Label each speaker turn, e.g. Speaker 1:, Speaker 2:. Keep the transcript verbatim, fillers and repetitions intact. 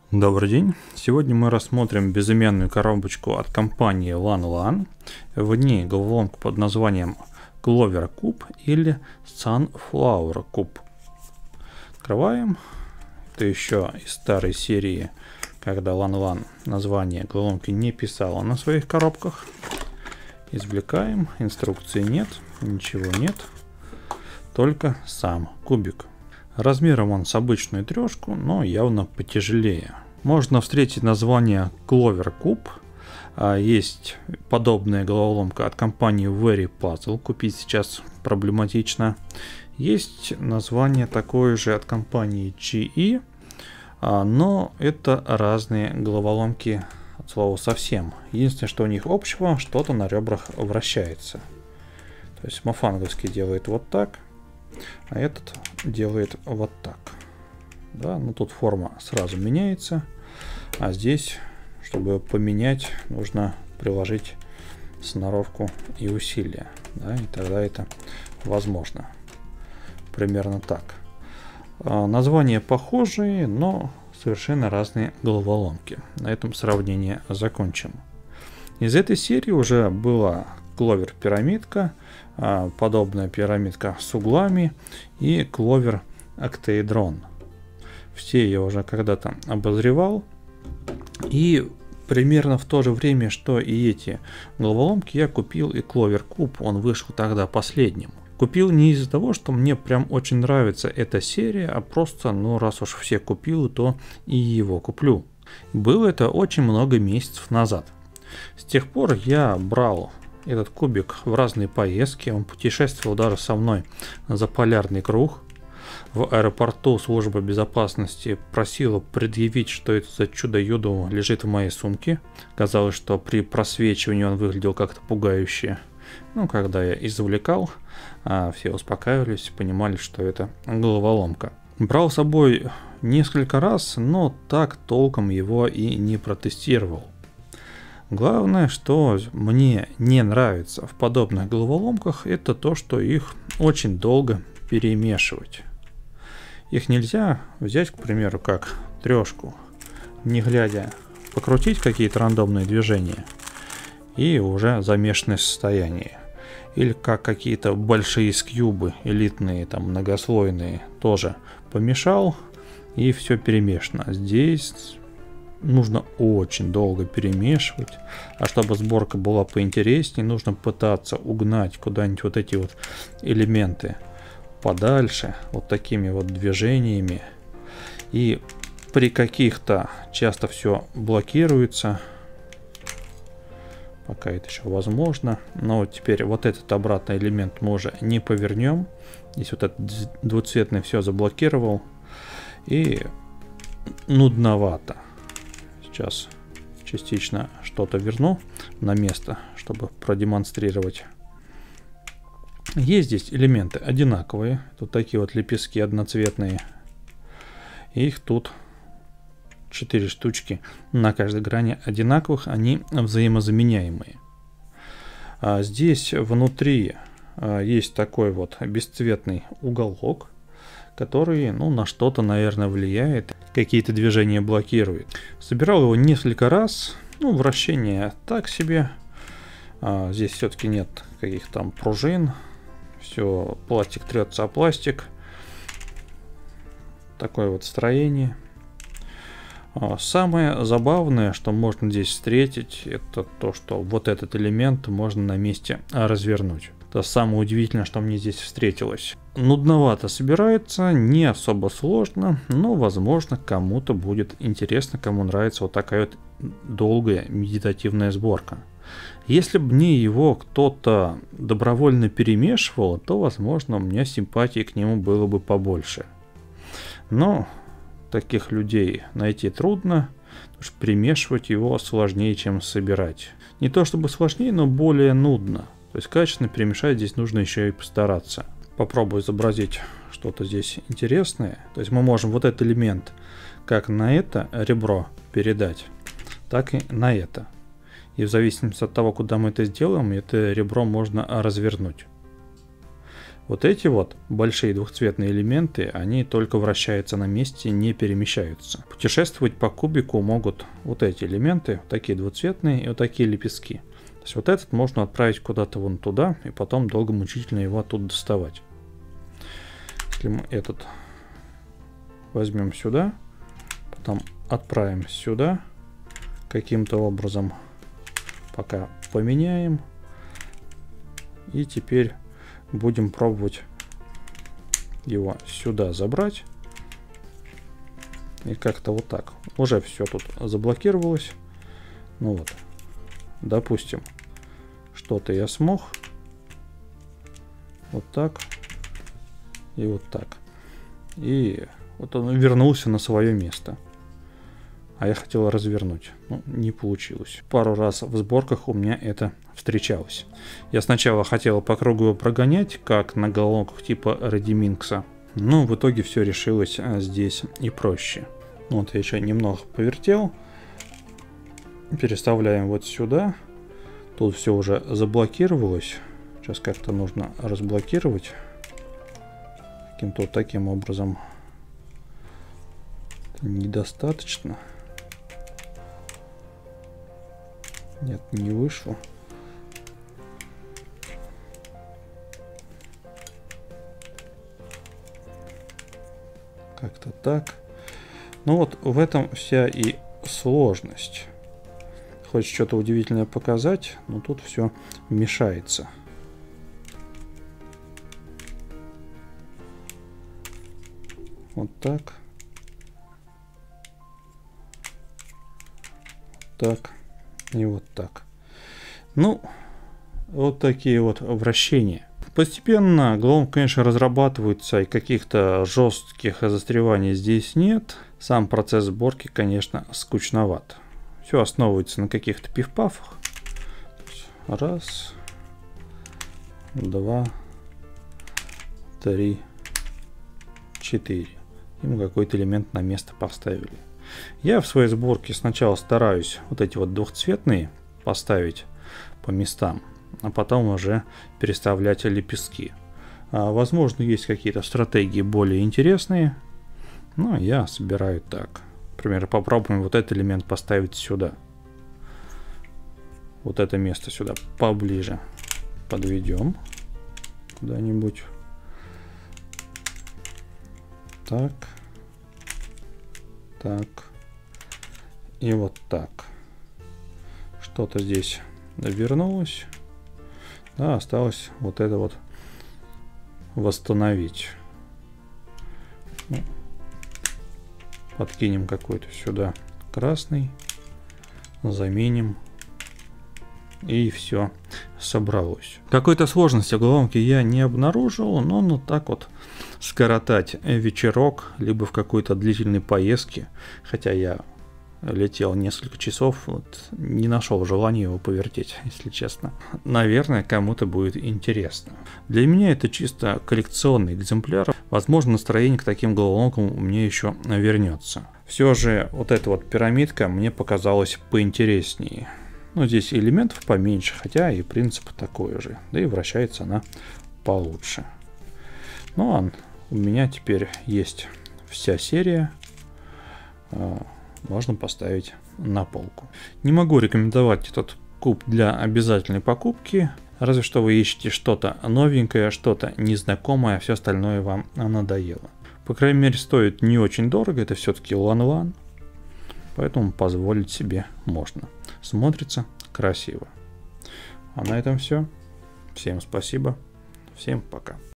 Speaker 1: Добрый день! Сегодня мы рассмотрим безымянную коробочку от компании LanLan. В ней головоломка под названием Clover Cube или Sunflower Cube. Открываем. Это еще из старой серии, когда LanLan название головоломки не писала на своих коробках. Извлекаем. Инструкции нет, ничего нет. Только сам кубик. Размером он с обычную трешку, но явно потяжелее. Можно встретить название Clover Cube. Есть подобная головоломка от компании Very Puzzle. Купить сейчас проблематично. Есть название такое же от компании джи и. Но это разные головоломки от слова совсем. Единственное, что у них общего, что-то на ребрах вращается. То есть мофанговский делает вот так. А этот делает вот так. Да, ну тут форма сразу меняется. А здесь, чтобы поменять, нужно приложить сноровку и усилия. Да, и тогда это возможно. Примерно так. А, названия похожие, но совершенно разные головоломки. На этом сравнение закончим. Из этой серии уже была Clover пирамидка, подобная пирамидка с углами и Clover октаэдрон. Все я уже когда-то обозревал. И примерно в то же время, что и эти головоломки, я купил и Clover Cube. Он вышел тогда последним. Купил не из-за того, что мне прям очень нравится эта серия, а просто, ну раз уж все купил, то и его куплю. Было это очень много месяцев назад. С тех пор я брал этот кубик в разные поездки. Он путешествовал даже со мной за полярный круг. В аэропорту служба безопасности просила предъявить, что это за чудо-юдо лежит в моей сумке. Казалось, что при просвечивании он выглядел как-то пугающе. Ну, когда я извлекал, все успокаивались, понимали, что это головоломка. Брал с собой несколько раз, но так толком его и не протестировал. Главное, что мне не нравится в подобных головоломках, это то, что их очень долго перемешивать. Их нельзя взять, к примеру, как трешку, не глядя, покрутить какие-то рандомные движения и уже замешанное состояние. Или как какие-то большие скьюбы, элитные, там, многослойные, тоже помешал и все перемешано. Здесь нужно очень долго перемешивать, а чтобы сборка была поинтереснее, нужно пытаться угнать куда-нибудь вот эти вот элементы подальше, вот такими вот движениями. И при каких-то часто все блокируется, пока это еще возможно. Но вот теперь вот этот обратный элемент мы уже не повернем. Здесь вот этот двуцветный все заблокировал, и нудновато. Сейчас частично что-то верну на место, чтобы продемонстрировать. Есть здесь элементы одинаковые. Тут такие вот лепестки одноцветные. Их тут четыре штучки на каждой грани одинаковых. Они взаимозаменяемые. А здесь внутри есть такой вот бесцветный уголок, который, ну, на что-то, наверное, влияет, какие-то движения блокирует. Собирал его несколько раз, ну, вращение так себе. А, здесь все-таки нет каких-то там пружин, все, пластик трется о пластик. Такое вот строение. А, самое забавное, что можно здесь встретить, это то, что вот этот элемент можно на месте развернуть. Это самое удивительное, что мне здесь встретилось. Нудновато собирается, не особо сложно, но, возможно, кому-то будет интересно, кому нравится вот такая вот долгая медитативная сборка. Если бы мне его кто-то добровольно перемешивал, то, возможно, у меня симпатии к нему было бы побольше. Но таких людей найти трудно, потому что перемешивать его сложнее, чем собирать. Не то чтобы сложнее, но более нудно. То есть качественно перемешать здесь нужно еще и постараться. Попробую изобразить что-то здесь интересное. То есть мы можем вот этот элемент как на это ребро передать, так и на это. И в зависимости от того, куда мы это сделаем, это ребро можно развернуть. Вот эти вот большие двухцветные элементы, они только вращаются на месте, не перемещаются. Путешествовать по кубику могут вот эти элементы, вот такие двухцветные и вот такие лепестки. То есть вот этот можно отправить куда-то вон туда, и потом долго мучительно его оттуда доставать. Если мы этот возьмем сюда, потом отправим сюда, каким-то образом пока поменяем, и теперь будем пробовать его сюда забрать. И как-то вот так. Уже все тут заблокировалось. Ну вот. Допустим, что-то я смог. Вот так. И вот так. И вот он вернулся на свое место. А я хотел развернуть. Ну, не получилось. Пару раз в сборках у меня это встречалось. Я сначала хотел по кругу его прогонять, как на головоломках типа Редиминкса. Но в итоге все решилось здесь и проще. Вот я еще немного повертел. Переставляем вот сюда. Тут все уже заблокировалось. Сейчас как-то нужно разблокировать. Каким-то вот таким образом. Недостаточно. Нет, не вышло. Как-то так. Ну вот в этом вся и сложность. Хочешь что-то удивительное показать, но тут все мешается. Вот так. Так. И вот так. Ну, вот такие вот вращения. Постепенно головоломка, конечно, разрабатывается, и каких-то жестких застреваний здесь нет. Сам процесс сборки, конечно, скучноват. Все основывается на каких-то пиф-пафах. Раз, два, три, четыре. И мы какой-то элемент на место поставили. Я в своей сборке сначала стараюсь вот эти вот двухцветные поставить по местам, а потом уже переставлять лепестки. А, возможно, есть какие-то стратегии более интересные, но я собираю так. Например, попробуем вот этот элемент поставить сюда. Вот это место сюда поближе подведем куда-нибудь. Так. Так. И вот так. Что-то здесь вернулось. Да, осталось вот это вот восстановить. Ну, подкинем какой-то сюда красный. Заменим. И все собралось. Какой-то сложности в головоломке я не обнаружил, но ну так вот скоротать вечерок, либо в какой-то длительной поездке, хотя я летел несколько часов, вот, не нашел желания его повертеть, если честно. Наверное, кому-то будет интересно. Для меня это чисто коллекционный экземпляр. Возможно, настроение к таким головоломкам у меня еще вернется. Все же вот эта вот пирамидка мне показалась поинтереснее. Ну, здесь элементов поменьше, хотя и принцип такой же. Да и вращается она получше. Ну, а у меня теперь есть вся серия. Можно поставить на полку. Не могу рекомендовать этот куб для обязательной покупки. Разве что вы ищете что-то новенькое, что-то незнакомое, а все остальное вам надоело. По крайней мере, стоит не очень дорого. Это все-таки Лан-Лан. Поэтому позволить себе можно. Смотрится красиво. А на этом все. Всем спасибо. Всем пока.